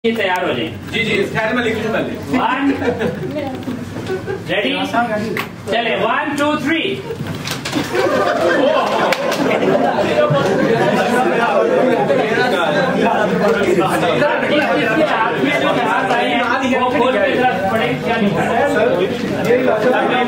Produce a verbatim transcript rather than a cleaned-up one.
ये तैयार हो जाए। जी जी इस में लिख लूं पहले। वन रेडी चले वन टू थ्री। हाथ में जो हाथ आए हैं वो खोल के जरा पढ़े क्या लिखा है।